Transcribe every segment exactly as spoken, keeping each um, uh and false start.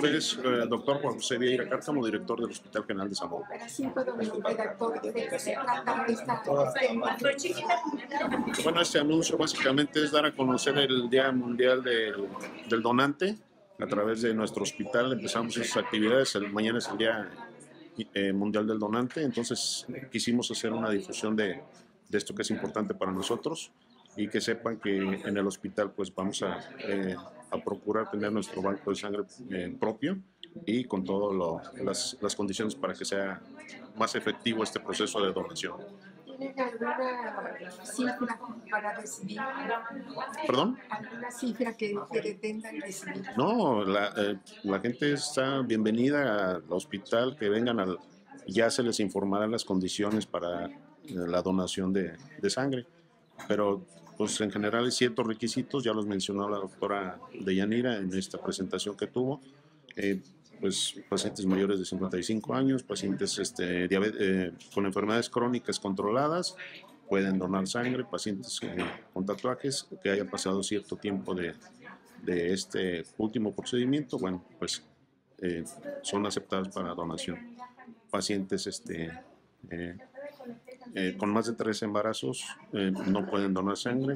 nombre es el doctor Juan José Vieira Cárcamo, director del Hospital General de Zamora. Bueno, este anuncio básicamente es dar a conocer el Día Mundial del, del Donante. A través de nuestro hospital empezamos esas actividades. El, mañana es el Día eh, Mundial del Donante, entonces quisimos hacer una difusión de, de esto que es importante para nosotros y que sepan que en el hospital pues vamos a, eh, a procurar tener nuestro banco de sangre eh, propio y con todas las, las condiciones para que sea más efectivo este proceso de donación. ¿Tienen alguna cifra para recibir? ¿Perdón? ¿Alguna cifra que, que pretendan recibir? No, la, eh, la gente está bienvenida al hospital, que vengan al, ya se les informarán las condiciones para eh, la donación de, de sangre, pero pues en general hay ciertos requisitos, ya los mencionó la doctora Deyanira en esta presentación que tuvo, eh, pues pacientes mayores de cincuenta y cinco años, pacientes este, diabetes, eh, con enfermedades crónicas controladas, pueden donar sangre, pacientes eh, con tatuajes que hayan pasado cierto tiempo de, de este último procedimiento, bueno, pues eh, son aceptados para donación. Pacientes este, eh, eh, con más de tres embarazos eh, no pueden donar sangre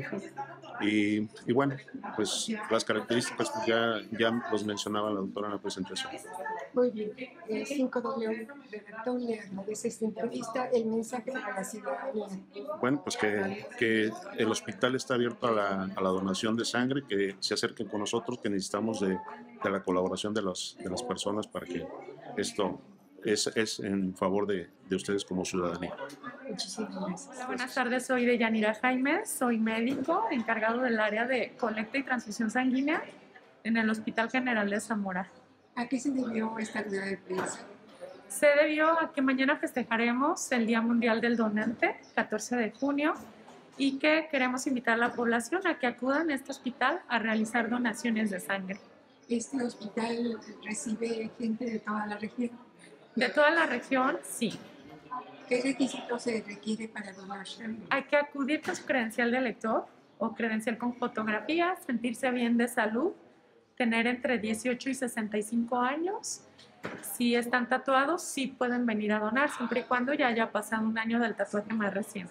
y, y bueno, pues las características pues ya, ya los mencionaba la doctora en la presentación. Muy bien, eh, cinco W redactor le agradece esta entrevista, el mensaje para la ciudadanía. Bueno, pues que, que el hospital está abierto a la, a la donación de sangre, que se acerquen con nosotros, que necesitamos de, de la colaboración de, los, de las personas para que esto es, es en favor de, de ustedes como ciudadanía. Muchísimas gracias. Hola, buenas tardes, soy Deyanira Jaime, soy médico encargado del área de colecta y transfusión sanguínea en el Hospital General de Zamora. ¿A qué se debió esta rueda de prensa? Se debió a que mañana festejaremos el Día Mundial del Donante, catorce de junio, y que queremos invitar a la población a que acudan a este hospital a realizar donaciones de sangre. ¿Este hospital recibe gente de toda la región? De toda la región, sí. ¿Qué requisitos se requiere para donar sangre? Hay que acudir con su credencial de lector o credencial con fotografía, sentirse bien de salud, tener entre dieciocho y sesenta y cinco años. Si están tatuados, sí pueden venir a donar, siempre y cuando ya haya pasado un año del tatuaje más reciente.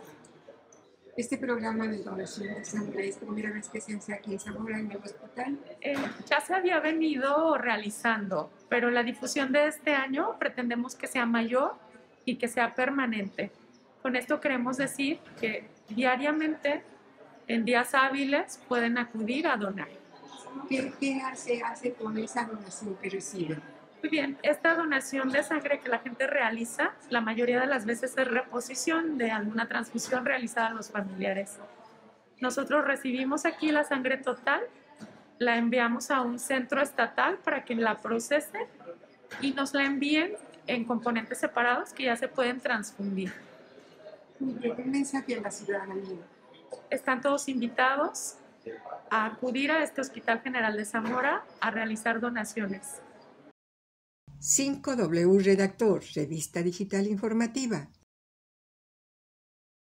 ¿Este programa de donación de sangre es primera vez que se hace aquí en Zamora, en el hospital? Eh, ya se había venido realizando, pero la difusión de este año pretendemos que sea mayor y que sea permanente. Con esto queremos decir que diariamente, en días hábiles, pueden acudir a donar. ¿Qué, qué se hace con esa donación que reciben? Muy bien, esta donación de sangre que la gente realiza, la mayoría de las veces es reposición de alguna transfusión realizada a los familiares. Nosotros recibimos aquí la sangre total, la enviamos a un centro estatal para que la procesen y nos la envíen en componentes separados que ya se pueden transfundir. Un mensaje a la ciudadanía. Están todos invitados a acudir a este Hospital General de Zamora a realizar donaciones. cinco W Redactor, revista digital informativa.